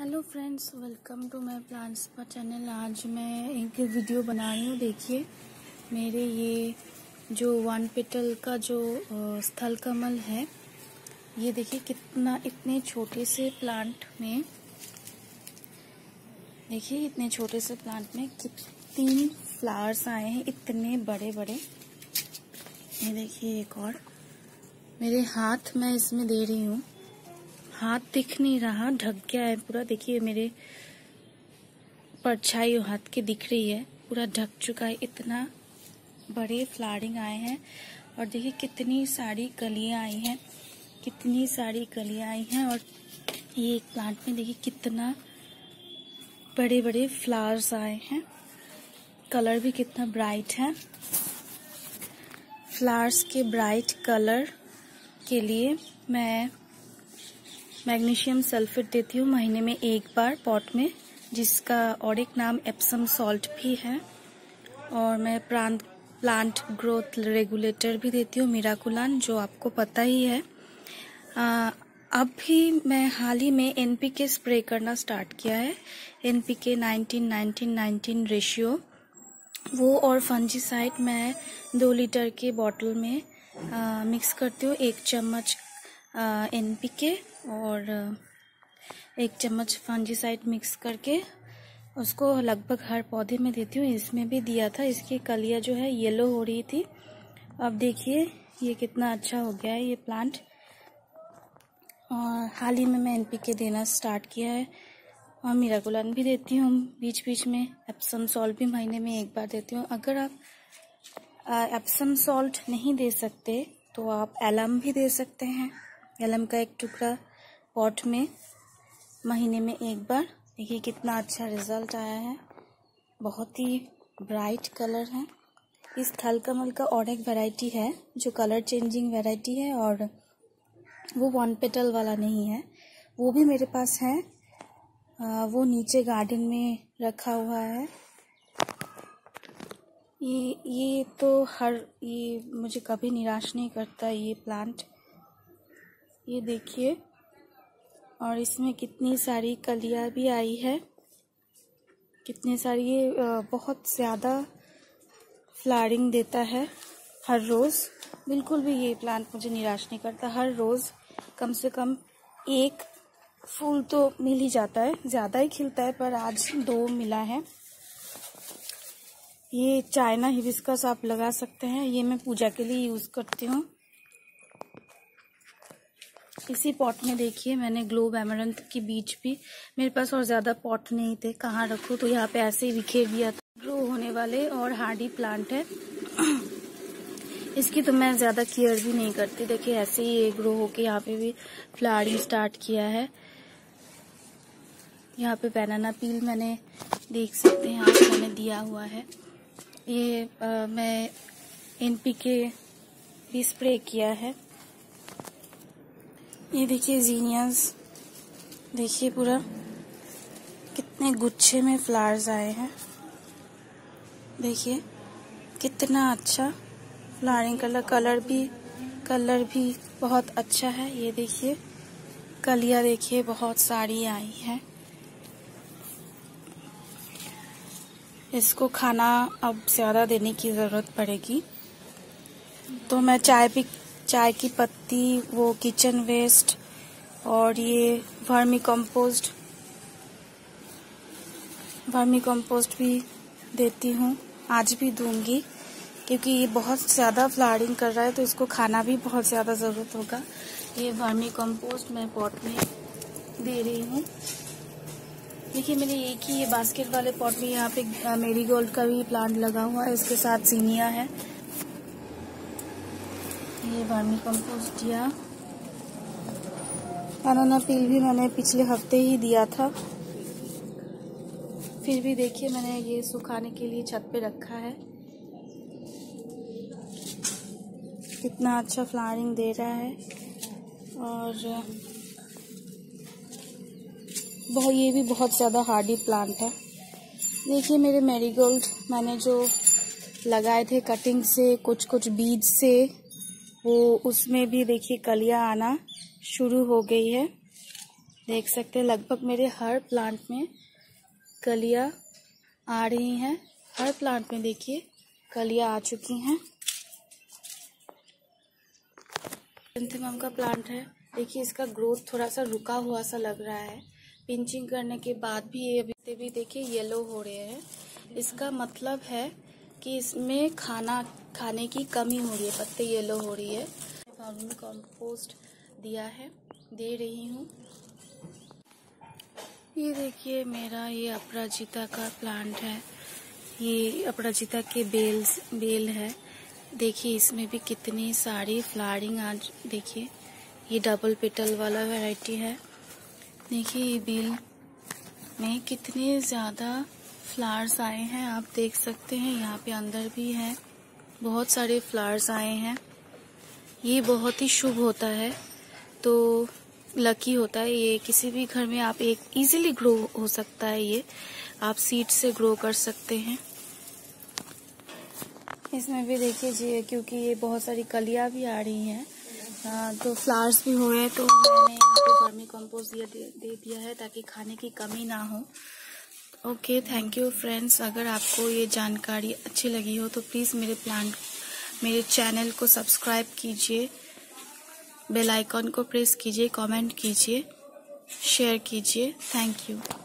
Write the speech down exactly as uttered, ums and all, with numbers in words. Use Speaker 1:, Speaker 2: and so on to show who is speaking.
Speaker 1: Hello friends, welcome to my plants पर channel. आज मैं एक वीडियो बना रही हूँ। देखिए मेरे ये जो वन पेटल का जो स्थल कमल है, ये देखिए कितना, इतने छोटे से प्लांट में, देखिए इतने छोटे से प्लांट में कितनी फ्लावर्स आए हैं, इतने बड़े बड़े। ये देखिए एक और मेरे हाथ में इसमें दे रही हूँ, हाथ दिख नहीं रहा, ढक गया है पूरा। देखिए मेरे परछाई हाथ की दिख रही है, पूरा ढक चुका है। इतना बड़े फ्लावरिंग आए हैं और देखिए कितनी सारी कलियां आई हैं, कितनी सारी कलियां आई हैं। और ये एक प्लांट में देखिए कितना बड़े बड़े फ्लावर्स आए हैं। कलर भी कितना ब्राइट है। फ्लावर्स के ब्राइट कलर के लिए मैं मैग्नीशियम सल्फेट देती हूँ महीने में एक बार पॉट में, जिसका और एक नाम एप्सम सॉल्ट भी है। और मैं प्लांट प्लांट ग्रोथ रेगुलेटर भी देती हूँ, मिराकुलान, जो आपको पता ही है। आ, अब भी मैं हाल ही में एनपीके स्प्रे करना स्टार्ट किया है। NPK nineteen nineteen nineteen ratio, वो और फंजीसाइड मैं दो लीटर के बॉटल में आ, मिक्स करती हूँ। एक चम्मच एनपीके और एक चम्मच फंजीसाइड मिक्स करके उसको लगभग हर पौधे में देती हूँ। इसमें भी दिया था, इसकी कलियां जो है येलो हो रही थी। अब देखिए ये कितना अच्छा हो गया है ये प्लांट। और हाल ही में मैं एनपीके देना स्टार्ट किया है और मिराकुलान भी देती हूँ बीच बीच में। एप्सम सॉल्ट भी महीने में एक बार देती हूँ। अगर आप एप्सम सॉल्ट नहीं दे सकते तो आप एलम भी दे सकते हैं। एलम का एक टुकड़ा पॉट में महीने में एक बार। देखिए कितना अच्छा रिजल्ट आया है, बहुत ही ब्राइट कलर है। इस थल कमल का और एक वैरायटी है जो कलर चेंजिंग वैरायटी है, और वो वन पेटल वाला नहीं है, वो भी मेरे पास है। आ, वो नीचे गार्डन में रखा हुआ है। ये ये तो हर ये मुझे कभी निराश नहीं करता ये प्लांट। ये देखिए, और इसमें कितनी सारी कलियां भी आई है, कितनी सारी। ये बहुत ज़्यादा फ्लावरिंग देता है हर रोज़। बिल्कुल भी ये प्लांट मुझे निराश नहीं करता। हर रोज़ कम से कम एक फूल तो मिल ही जाता है, ज़्यादा ही खिलता है, पर आज दो मिला है। ये चाइना हिबिस्कस आप लगा सकते हैं, ये मैं पूजा के लिए यूज़ करती हूँ। इसी पॉट में देखिए मैंने ग्लोब एमरंथ के बीज भी, मेरे पास और ज़्यादा पॉट नहीं थे, कहाँ रखूँ, तो यहाँ पे ऐसे ही बिखेर दिया था। ग्रो होने वाले और हार्डी प्लांट है। इसकी तो मैं ज़्यादा केयर भी नहीं करती। देखिए ऐसे ही ये ग्रो होके यहाँ पे भी फ्लावरिंग स्टार्ट किया है। यहाँ पे बनाना पील मैंने, देख सकते हैं आप, मैंने दिया हुआ है। ये आ, मैं एनपीके भी स्प्रे किया है। ये देखिए जीनियस, देखिए पूरा कितने गुच्छे में फ्लावर्स आए हैं। देखिए कितना अच्छा फ्लावरिंग कलर, कलर भी कलर भी बहुत अच्छा है। ये देखिए कलियां देखिए बहुत सारी आई हैं। इसको खाना अब ज़्यादा देने की ज़रूरत पड़ेगी, तो मैं चाय भी चाय की पत्ती, वो किचन वेस्ट और ये वर्मी कंपोस्ट वर्मी कंपोस्ट भी देती हूँ। आज भी दूंगी क्योंकि ये बहुत ज़्यादा फ्लावरिंग कर रहा है, तो इसको खाना भी बहुत ज़्यादा ज़रूरत होगा। ये वर्मी कंपोस्ट मैं पॉट में दे रही हूँ। देखिए मेरे एक ही ये बास्केट वाले पॉट में यहाँ पे मेरीगोल्ड का भी प्लांट लगा हुआ है, इसके साथ सीनिया है। ये वर्मी कंपोस्ट दिया। बनाना पील भी मैंने पिछले हफ्ते ही दिया था, फिर भी देखिए मैंने ये सुखाने के लिए छत पे रखा है। कितना अच्छा फ्लावरिंग दे रहा है। और बहुत, ये भी बहुत ज़्यादा हार्डी प्लांट है। देखिए मेरे मैरीगोल्ड मैंने जो लगाए थे कटिंग से, कुछ कुछ बीज से, वो उसमें भी देखिए कलियां आना शुरू हो गई है। देख सकते हैं लगभग मेरे हर प्लांट में कलियां आ रही हैं। हर प्लांट में देखिए कलियां आ चुकी हैं। क्रिसैंथेमम का प्लांट है, देखिए इसका ग्रोथ थोड़ा सा रुका हुआ सा लग रहा है। पिंचिंग करने के बाद भी ये अभी भी देखिए येलो हो रहे हैं। इसका मतलब है कि इसमें खाना खाने की कमी हो रही है, पत्ते येलो हो रही है। वर्मी कंपोस्ट दिया है, दे रही हूँ। ये देखिए मेरा ये अपराजिता का प्लांट है। ये अपराजिता के बेल्स बेल है। देखिए इसमें भी कितनी सारी फ्लावरिंग आज देखिए, ये डबल पेटल वाला वैरायटी है। देखिए ये बेल में कितने ज़्यादा फ्लावर्स आए हैं, आप देख सकते हैं। यहाँ पे अंदर भी है, बहुत सारे फ्लावर्स आए हैं। ये बहुत ही शुभ होता है, तो लकी होता है ये। किसी भी घर में आप एक इजीली ग्रो हो सकता है, ये आप सीड से ग्रो कर सकते हैं। इसमें भी देखिए जी, क्योंकि ये बहुत सारी कलियां भी आ रही हैं तो फ्लावर्स भी हुए, तो मैंने यहाँ पे वर्मी कंपोस्ट दिया दे, दे दिया है ताकि खाने की कमी ना हो। Okay, thank you friends. अगर आपको ये जानकारी अच्छी लगी हो तो प्लीज़ मेरे प्लांट मेरे चैनल को सब्सक्राइब कीजिए, बेल आइकॉन को प्रेस कीजिए, कमेंट कीजिए, शेयर कीजिए। Thank you.